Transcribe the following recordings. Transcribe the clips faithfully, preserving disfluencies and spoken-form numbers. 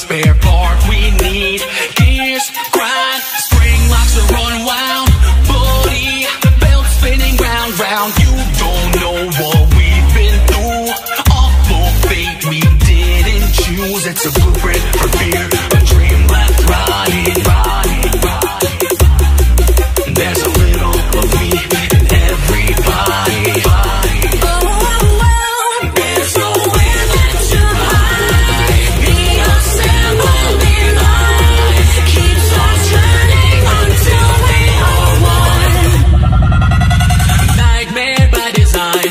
spare part we need. Gears grind, spring locks are unwound, body belt spinning round round. You don't know what we've been through. Awful fate we didn't choose. It's a blueprint for fear, a dream left rotting, rotting, rotting. There's a little of me in everybody. There's nowhere left to hide. Be assembling life keeps on turning until we are one. Nightmare by design.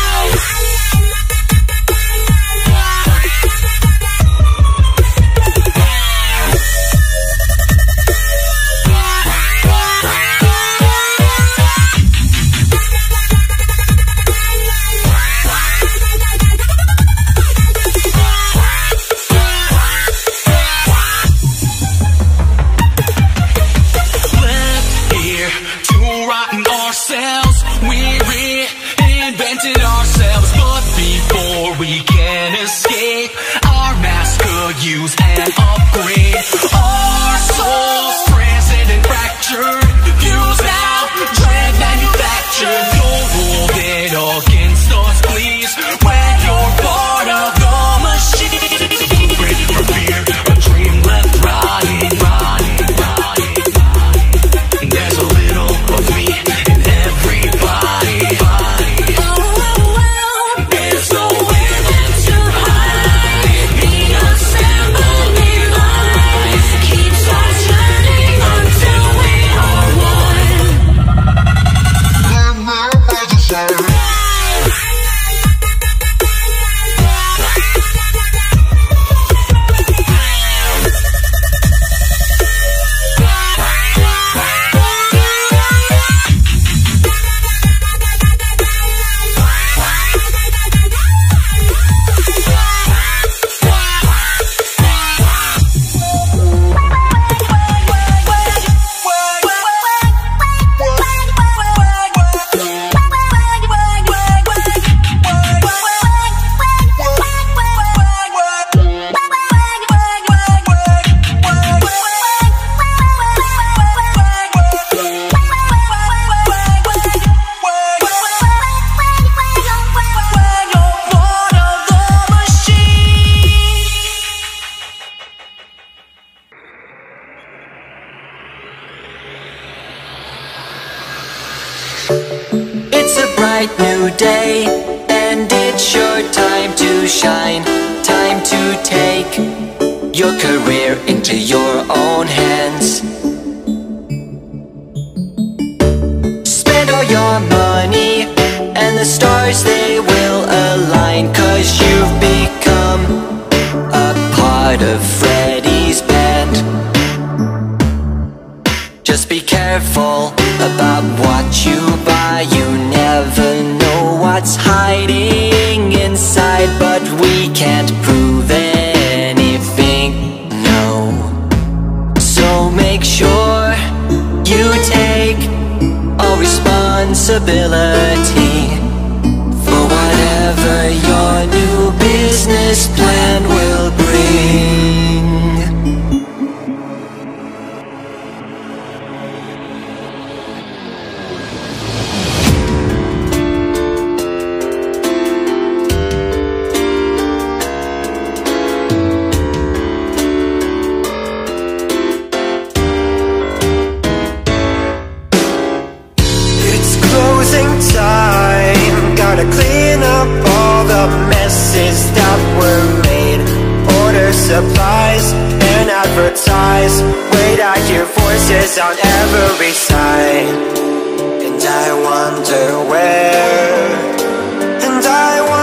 Use and upgrade our souls, present and fractured. Fuse now, dread manufactured. Don't hold it against us, please. When you're part of the machine, it's a blueprint for fear, a dream left rotting, rotting, rotting. There's a little of me in everybody. There's nowhere left to hide. Be assembling life keeps on turning until we are one. It's a bright new day, and it's your time to shine. Time to take your career into your own hands. Spend all your money, and the stars they will align. 'Cause you've become a part of Freddy's band. Just be careful about what you buy. You never know what's hiding inside. But we can't prove anything, no. So make sure you take all responsibility for whatever your new business plan will bring. Gotta clean up all the messes that were made. Order supplies and advertise. Wait, I hear voices on every side. And I wonder where. And I wonder